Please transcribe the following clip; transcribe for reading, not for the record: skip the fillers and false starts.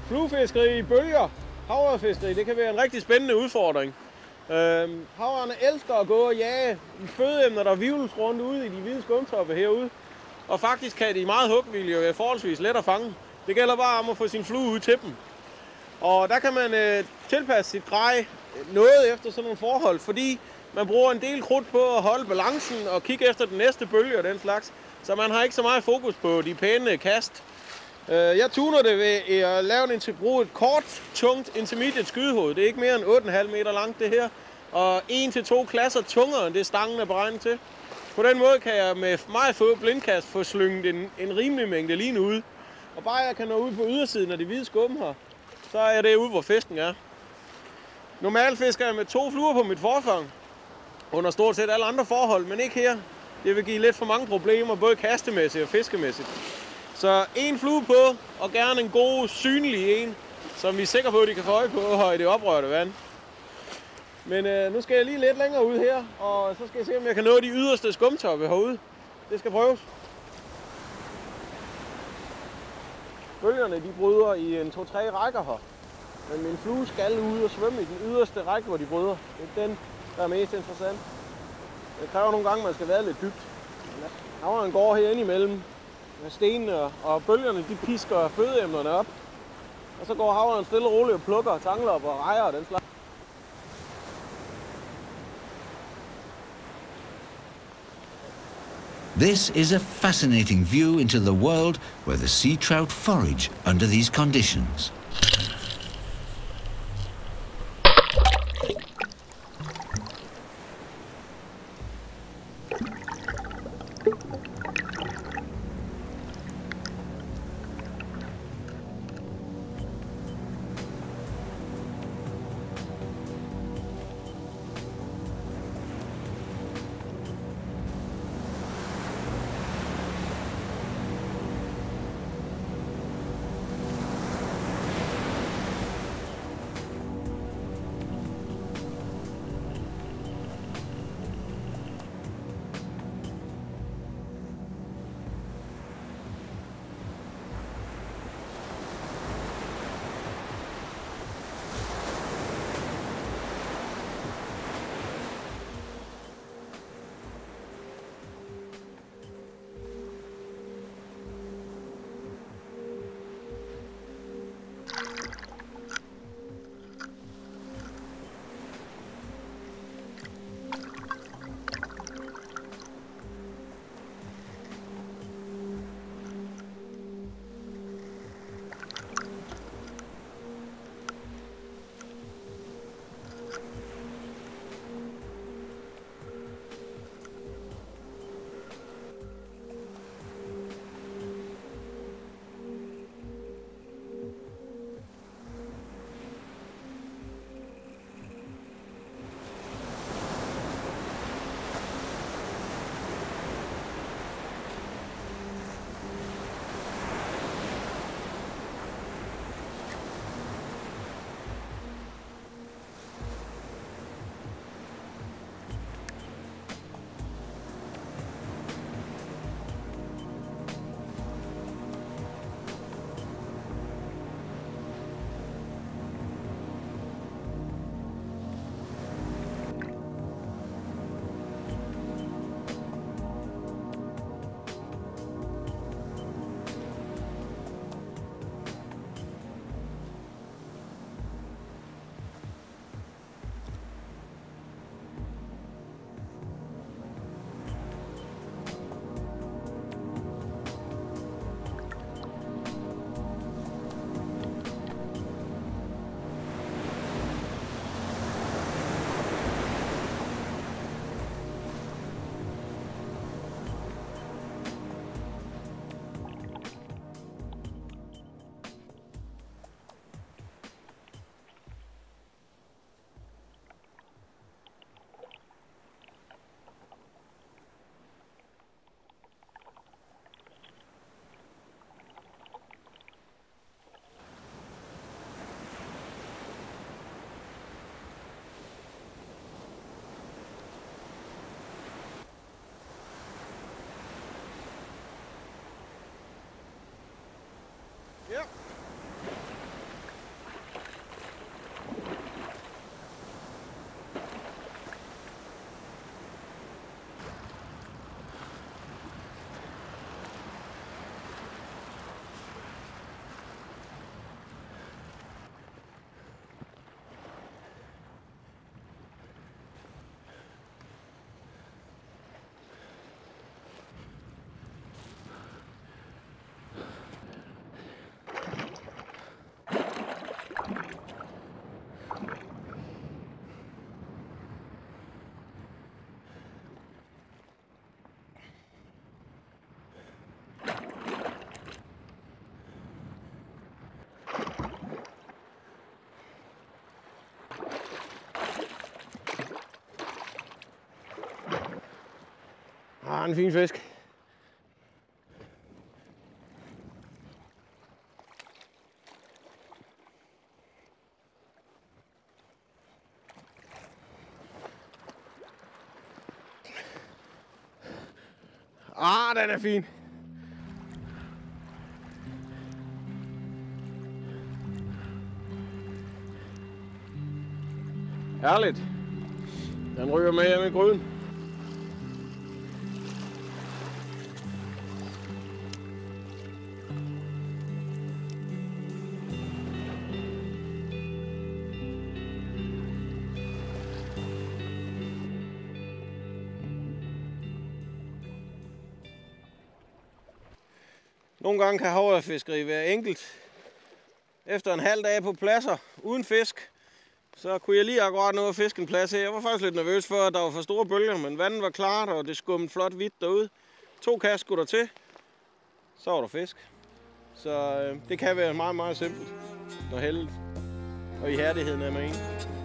Fluefiskeri i bølger, havrefiskeri, det kan være en rigtig spændende udfordring. Havrene elsker at gå og jage i fødeemner, der vivles rundt ude i de hvide skumtoppe herude. Og faktisk kan de meget hugvillige og være forholdsvis let at fange. Det gælder bare om at få sin flue ud til dem. Og der kan man tilpasse sit grej noget efter sådan nogle forhold, fordi man bruger en del krudt på at holde balancen og kigge efter den næste bølge og den slags. Så man har ikke så meget fokus på de pæne kast. Jeg tuner det ved at bruge et kort, tungt intermediate skydehoved. Det er ikke mere end 8,5 meter langt det her. Og 1-2 klasser tungere end det stangen er beregnet til. På den måde kan jeg med meget få blindkast få slynget en rimelig mængde line ud. Og bare jeg kan nå ud på ydersiden af de hvide skum her, så er det ude, hvor fisken er. Normalt fisker jeg med 2 fluer på mit forfang, under stort set alle andre forhold, men ikke her. Det vil give lidt for mange problemer, både kastemæssigt og fiskemæssigt. Så en flue på, og gerne en god, synlig en, som vi er sikre på, at de kan få øje på i det oprørte vand. Men nu skal jeg lige lidt længere ud her, og så skal jeg se, om jeg kan nå de yderste skumtoppe herude. Det skal prøves. Bølgerne de bryder i en 2-3 rækker her. Men min flue skal ud og svømme i den yderste række, hvor de bryder. Det er den, der er mest interessant. Det kræver nogle gange, at man skal være lidt dybt. Havren går herinde imellem stenene, og bølgerne de pisker fødeemnerne op. Og så går havren stille og roligt og plukker tangler op og rejer og den slags. This is a fascinating view into the world where the sea trout forage under these conditions. har en fin fisk. Den er fin. Herligt. Den ryger med hjem i gryden. Nogle gange kan havrefiskeri være enkelt. Efter en halv dag på pladser uden fisk, så kunne jeg lige akkurat nå at fiske en plads her. Jeg var faktisk lidt nervøs for, at der var for store bølger, men vandet var klart, og det skummede flot hvidt derude. 2 kast skulle der til, så var der fisk. Så det kan være meget, meget simpelt, når heldet og ihærdigheden er med en.